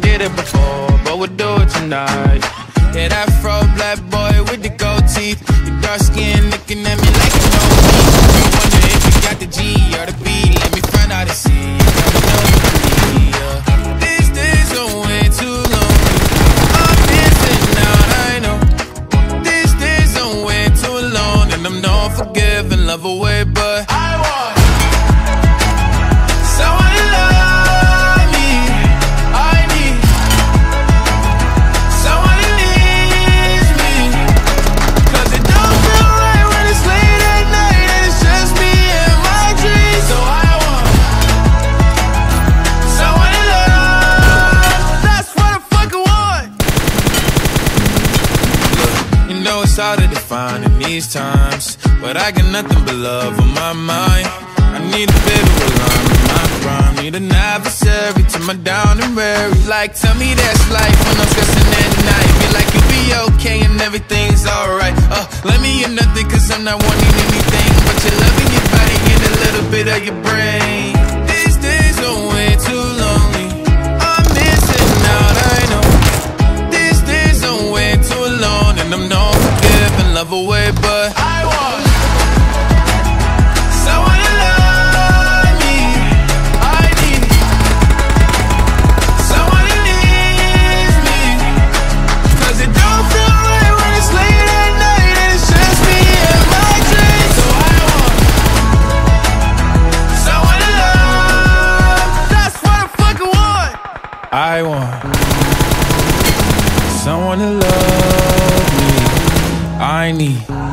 did it before, but we'll do it tonight. Yeah, that fro black boy with the gold teeth, your dark skin looking at me like you know me. You wonder if you got the G or the B. Let me find out and see. These days are way too long. I'm missing out, I know. These days are way too long, and I'm not forgiving, love away, but I want someone to love me. I need someone who needs me, 'cause it don't feel right when it's late at night and it's just me and my dreams. So I want someone to love. That's what I fucking want. Look, you know it's hard to define in these times, but I got nothing but love on my mind. I need a bit of a line in my prime. Need an adversary to my down and weary. Like, tell me that's life when I'm stressing at night. Be like, you'll be okay and everything's alright. Let me in nothing, 'cause I'm not wanting anything but your love in your body and a little bit of your brain. These days are way too lonely. I'm missing out, I know. These days are way too long, and I'm not forgiving, love away, but I want someone to love me. I need someone who needs me, 'cause it don't feel right when it's late at night and it's just me and my dreams. So I want someone to love. That's what I fucking want. I want someone to love me. I need